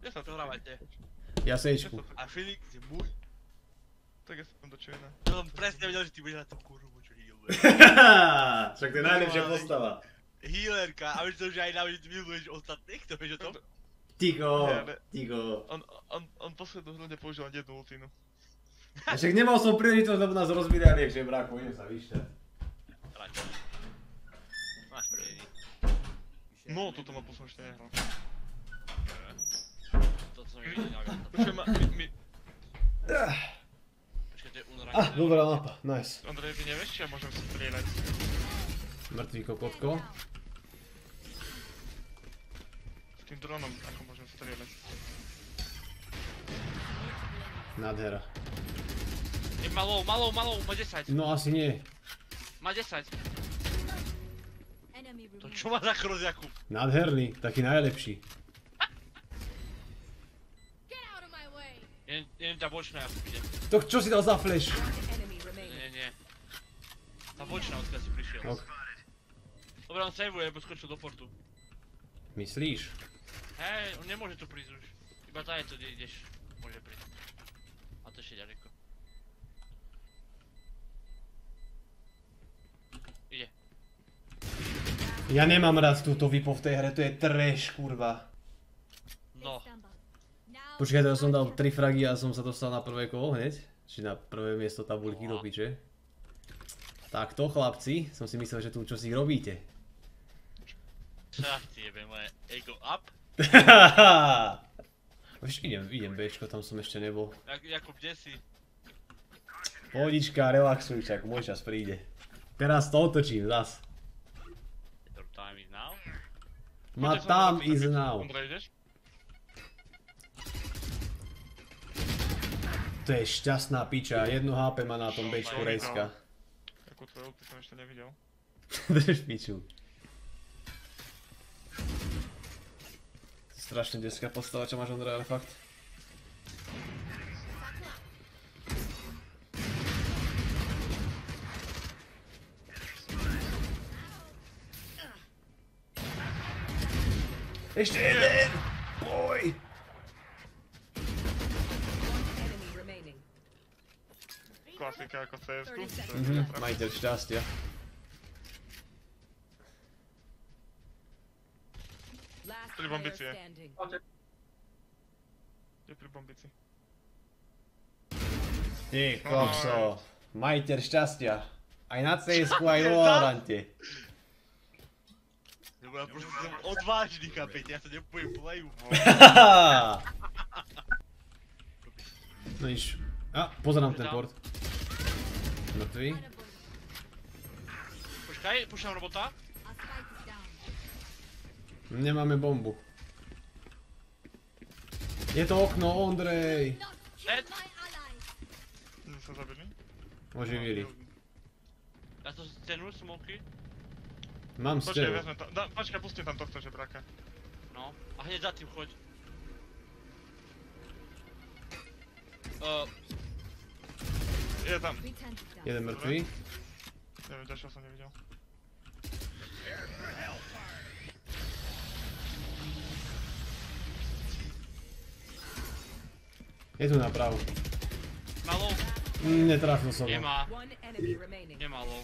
Kde sa to hrávate? Ja sejčku. A Felix je môj. Tak ja som do čujena. Ja som presne vedel, že ty budeš na tom kurvu, čo healuje. Však to je najlepšia postava. Healerka, a vieš to, že aj na mňa miluješ ostatných, to vieš o tom? Ticho, ticho. On poslednú hru nepoužil ani jednu ultinu. A však nemal som príležitosť, lebo nás rozbili a liek, že bráku, idem sa vyšťať. Radšej. Máš prvý. No, toto ma poslednú ešte nehral. Toto som mi nevedel. Počujem ma, Počkaj, to je Unranked. Dobrá mapa, nice. Ondrej, ty nevieš, či ja môžem si strieľať? Mŕtvý kokotko. S tým dronom, ako môžem strieľať? Nádhera. Malou, má 10. No asi nie. Má 10. To čo má za chroz, Jakub? Nádherný, taký najlepší. Idem ťa bočná, Jakub, idem. To čo si dal za flash? Nie. Tá bočná, odkiaľ si prišiel. Ok. Dobre, on saveuje, lebo skočil do portu. Myslíš? Hej, on nemôže tu prísť už. Iba tá je to, kde ideš. Môže prísť. A to ešte ďaleko. Ide. Ja nemám rád túto vypo v tej hre, to je trash, kurva. No. Počkaj, ja som dal 3 fragy a som sa dostal na prvé kolo hneď. Či na prvé miesto tabuľky do piče. Takto, chlapci, som si myslel, že tu čo si robíte. Čo ja ti jebe, moje ego up? Víš, idem Bčko, tam som ešte nebol. Jakub, kde si? Pohodička, relaxuj, čak, môj čas príde. Teraz to otočím, zas. Your time is now? Ma tam is now. Ondrej, ideš? To je šťastná piča, 1 HP má na tom Bčku rejska. Takú tvoju ulti som ešte nevidel. Drž piču. Strašne detská postava, čo máš, Ondrej, ale fakt. Ešte jeden! Boj! Klasika ako CS-ku. Majiteľ šťastia. Pri bombici je. Je pri bombici. Ty kokso. Majiteľ šťastia. Aj na CS-ku, aj vo Valorante. Ja proste som odvážny, kapete, ja sa nepojem playu. No nič. A, pozerám ten port. Mŕtvý. Počkaj, púšťam robota. Nemáme bombu. Je to okno, Ondrej. Dead. Sa zabili? Oživili. Ja to stenu, smoky. Mám Počkaj, stenu. vezme to. Počkaj, pustím tam tohto žebráka. No, a hneď za tým choď. Je tam. Jeden mŕtvý. Neviem, ďalšieho som nevidel. Je tu napravo. Malo? Netrafil som ho. Nemá. Nemá low.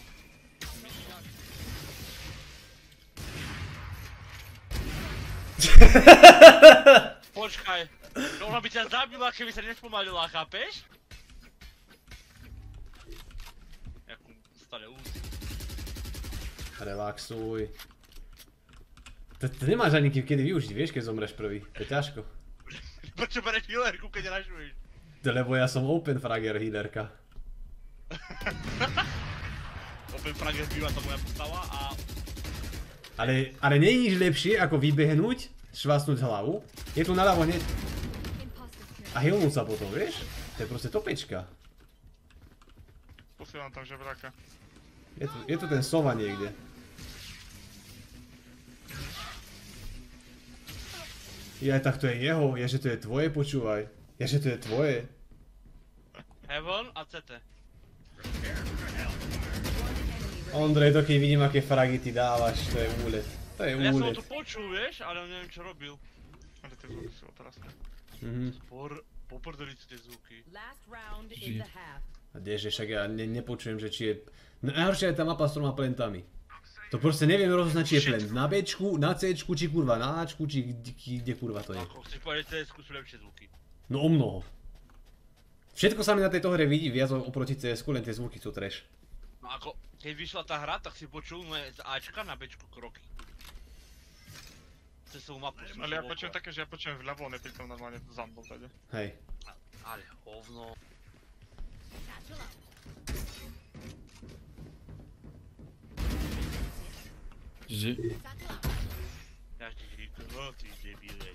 Počkaj. Ona by ťa zabila, keby sa nespomalila, chápeš? Jakú stále úzi. Relaxuj. To nemáš ani kedy využiť, vieš, keď zomreš prvý. To je ťažko. Prečo bereš healerku, keď rašuješ? Lebo ja som open fragger healerka. Open fragger býva tá moja postava a... Ale nie je nič lepšie, ako vybehnúť, švásnuť hlavu. Je tu naľavo hneď. A healnúť sa potom, vieš? To je proste topečka. Posielam tam žebráka. Je tu ten sova niekde. Ja tak to je jeho, že to je tvoje, počúvaj. Že to je tvoje. Heaven a CT. Ondrej, to keď vidím, aké fragy ty dávaš, to je úlet. To je Ja som ho úlet. tu počul, vieš, ale neviem čo robil. Ale tie zvuky sú otrasné. Poprdeli sú tie zvuky. Last round in the half. A kdeže, však ja nepočujem, že či je... No najhoršia je tá mapa s 3 plentami. To proste neviem rozoznať, či je plant na Bčku, na Cčku, či kurva na Ačku, či kde kurva to je. Ako chceš povedať, CS-ku sú lepšie zvuky. No o mnoho. Všetko sa mi na tejto hre vidí viac oproti CS-ku, len tie zvuky sú trash. No ako, keď vyšla tá hra, tak si počul moje z Ačka na Bčku kroky. Cez celú mapu som Ale ja bol počujem okolo. také, že ja počujem vľavo, nepýtam normálne zambol tady. Hej. Ale hovno. GG. Ja ti říkám, ty debile.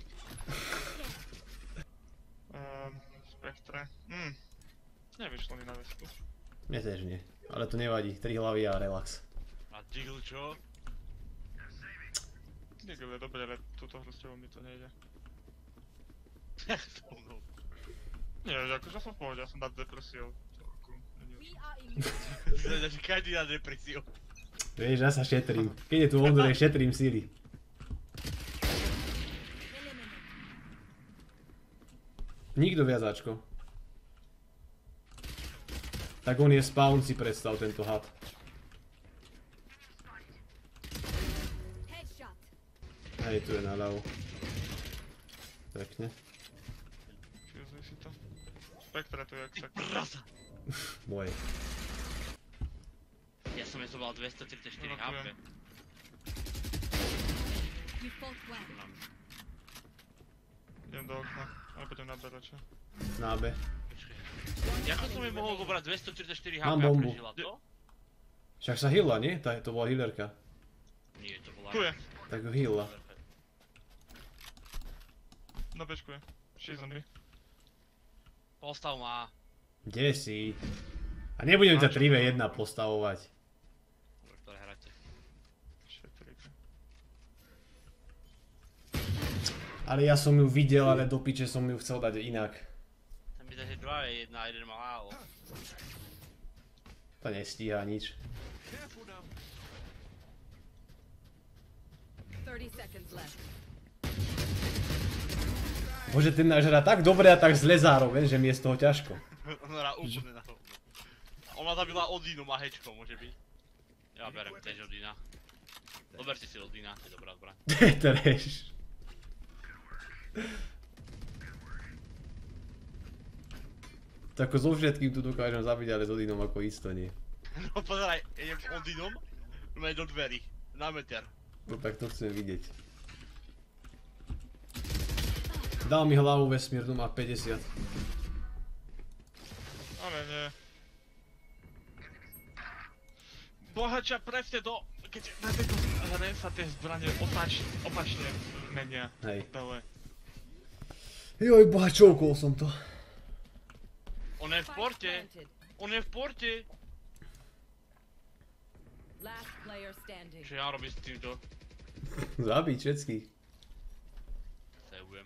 Spektre. Nevyšlo mi na vesku. Mne tiež nie. Ale to nevadí, 3 hlavy a relax. A Digl čo? Diggle je dobré, ale túto hru s tebou mi to nejde. So mnou. Nie, akože som v pohode, ja som nad depresiou. We are immune. Znači, každý na depresiu. Vieš, ja sa šetrím. Keď je tu Ondrej, šetrím síly. Nikto viac Ačko. Tak on je spawn, si predstav tento had. Headshot. Hej, tu je naľavo. Pekne. Fuzuj si to. Spektre tu je jak tak. Prasa! Moje. Ja som mal 234 No, HP. You fought well. Idem do okna, ale budem na B radšej. Na B. Počkej. Jako som mi mohol zobrať 234 HP Mám a bombu. prežila to? Však sa heala, nie? To bola healerka. Nie, to bola... Tu je, Tak ju heala. na Bčku je. She's on me. Postav má. Kde si? A nebudem ťa 3v1 postavovať. Ktoré hráte. Šetrika. Ale ja som ju videl, ale do piče som ju chcel dať inak. Tam by že 2 je jedna a jeden má málo. To nestíha nič. 30 seconds left. Bože, ten náš hrá tak dobre a tak zle zároveň, že mi je z toho ťažko. Ona hrá úplne na hovno. Ona zabila Odínom a hečko, môže byť. Ja berem tiež Odína. Doberte si Odína, to je dobrá zbraň. Trash. Tako so všetkým tu dokážem zabiť, ale s Odinom ako isto nie. No pozeraj, idem Odínom, do dverí, na meter. No tak to chcem vidieť. Dal mi hlavu vesmírnu, má 50. Ale nie. Bohača presne do... Keď na tejto hre sa tie zbranie opačne menia. Hej. Tele. Joj, boha, čoukol som to. On je v Spike porte, planted. on je v porte. Last player standing. Čo ja robím s týmto? Zabiť všetkých. Sebujem.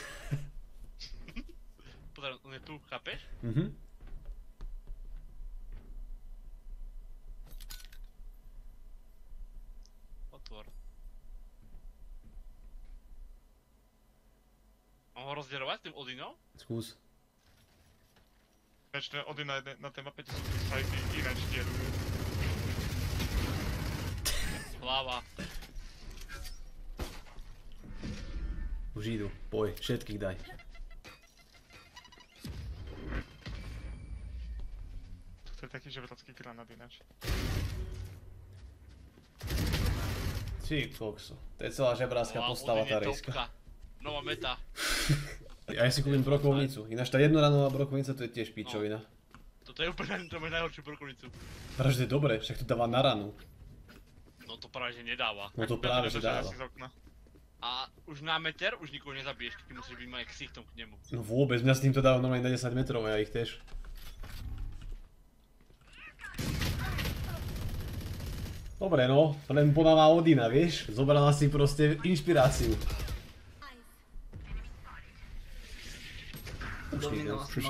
Pozeraj, on je tu, chápeš? Otvor. Mám ho rozdierovať s tým Odinom? Skús. Ináč ten Odin na tej mape, kde sú tie sajty, ináč dierujú. Hlava. Už idú, poj, všetkých daj. To je taký ževracký granát ináč. Ty kokso, to je celá žebráská Wow, postava Odin tá je rejska. topka. Nová meta. A ja si kúpim brokovnicu, ináč tá jednoranová brokovnica to je tiež pičovina. Toto je úplne to máš najhoršiu brokovnicu. Práve, že to je dobré, však to dáva na ranu. No to práve že nedáva. No to práve, že dáva. Asi z okna. A už na meter už nikoho nezabiješ, ty musíš byť aj ksichtom k nemu. No vôbec, mňa s týmto dáva normálne na 10 metrov a ja ich tiež. Dobre no, len podáva Odina, vieš? Zobrala si proste inšpiráciu. Počkej,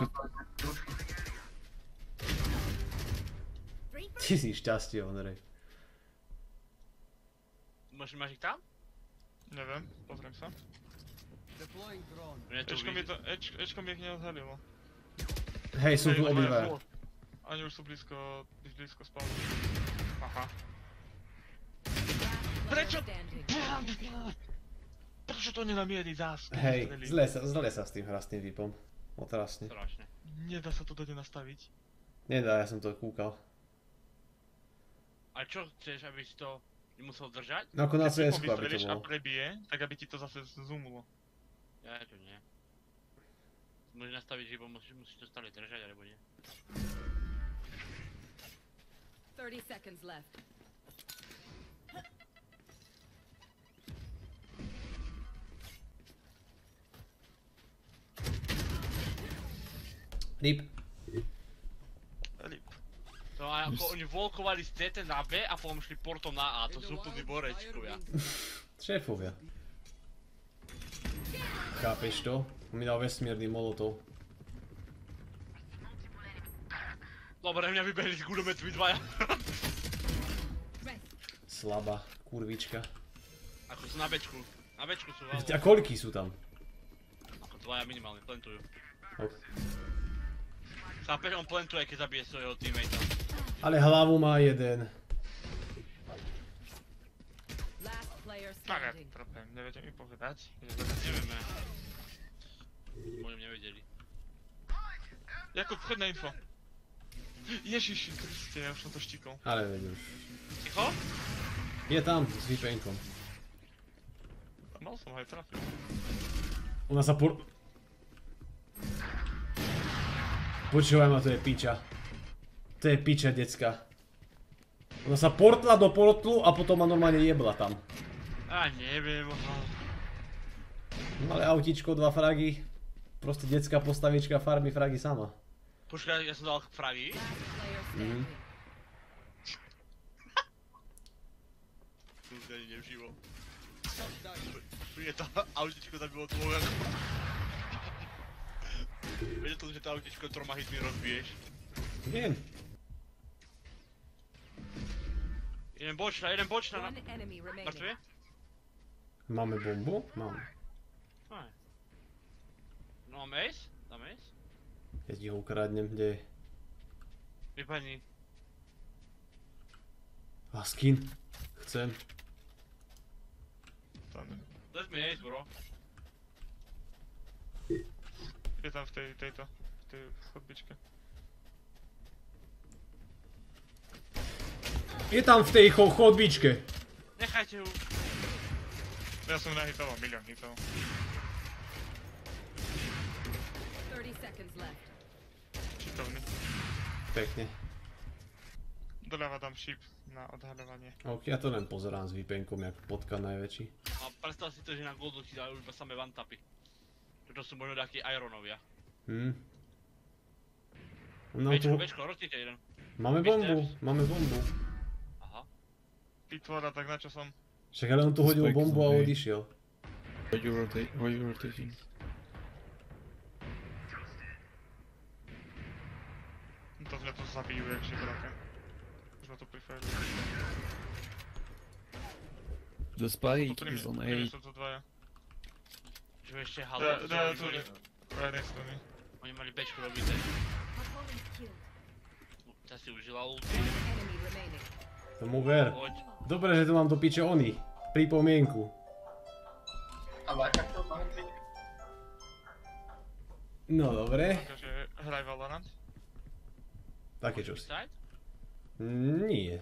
ty si šťastie, Ondrej. Máš ich tam? Neviem, pozriem sa. Mne to Ečko mi vidí. to, Ečko mi ich neodhalilo. Hej, sú tu Hej, obidvaja. Oni už sú blízko spawnu. Aha. Last player Prečo? standing. Prečo to nenamieri zás? Hej, zle sa s tým hrá s tým VIPom. Otrasne. Strašne. Nedá sa to dať nastaviť. Nedá, ja som to kúkal. A čo chceš, aby si to nemusel držať? No ako na Keď CS-ku, aby to vystrelíš a bolo. prebije, tak aby ti to zase zoomlo. Ja to nie. Môžeš nastaviť, že iba musíš to stále držať, alebo nie. 30 seconds left. RIP. Lip. To aj ako oni volkovali z CT na B a potom šli portom na A, to sú úplní borečkovia. Šéfovia. Chápeš to? Mi dal vesmírny molotov. Dobre, mňa vybehli z guľometví dvaja. Rest. Slabá, kurvička. Ako sú na Bčku. Na Bčku sú A valo. koľký sú tam? Ako dvaja minimálne, plantujú. Ok. Chápeš, on plantuje, keď zabije svojho teammatea. Ale hlavu má jeden. Last player Tak ja standing. tropem, neviete mi povedať. Nevieme. Možno nevedeli. Jakub, choď na info. Ježiši Kriste, ja už som to štíkol. Ale veď už. Ticho? Je tam, s VPN-kom. Mal som ho aj trafiť. Ona sa Počúvaj ma, to je piča. To je piča, decka. Ona sa portla do portlu a potom ma normálne jebla tam. A neviem, Malé autíčko, 2 fragy. Proste detská postavička farmy fragy sama. Počkaj, ja som dal fragy. Last player standing. Tu už ani nevživo. Je to autičko zabilo tvojho. Vedel to, že to autičko 3 hitmi rozbiješ. Viem. Jeden bočná na... One enemy remaining. Mŕtve? Máme bombu? Máme. Aj. No, mám ace? Dám ace? Ja ti ho ukradnem, kde je? Vypadni. A skin. Chcem. Tam Let mi ace, bro. je tam v tejto chodbičke. Je tam v tej chodbičke. Nechajte ju. Ja som nahitoval, milión hitov. 30 seconds left. Šitovný. Pekne. Doľava dám šíp na odhaľovanie. Ok, ja to len pozerám s VPN-kom, jak potka najväčší. A predstav si to, že na Goldu ti dajú iba samé one-tapy. Toto sú možno takí Ironovia. No Bečko, tu... bečko, roznite jeden. Máme bombu, máme bombu. Aha. Pitvora, tak na čo som? Však ale on tu hodil Spike bombu a zombie. odišiel. Why you rotating? To mňa to zabijú, jak žibraké. Už ma to priferili. The spike is on A. Sú tu dvaja. Čo ešte halo. Tu nie. Jednej strany. Oni mali bečku robité. Opponent killed. Tá si užila ulti. One enemy remaining. Tomu ver. Poď. Dobre, že tu mám do piče oni. Pripomienku. No dobre. Takže hraj Valorant. Také čosi. Side? Nie.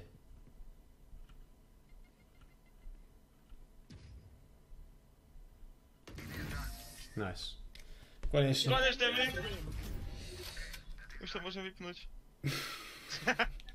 Nice. Konečne. Konečne vyp! Už sa môžem vypnúť.